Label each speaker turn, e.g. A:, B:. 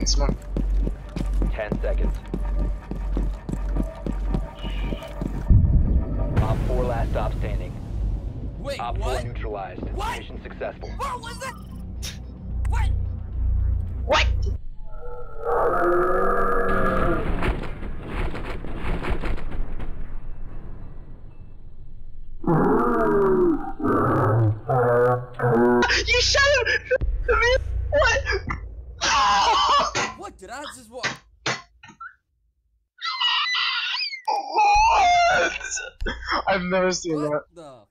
A: Smoke.
B: 10 seconds. Op 4 last stop standing.
C: Wait,
B: Op 4
C: what?
B: neutralized.
C: What?
B: Mission successful.
C: What was that? What?
A: What? You shot him! What?
C: What did I just walk?
A: I've never seen
C: What
A: that.
C: the?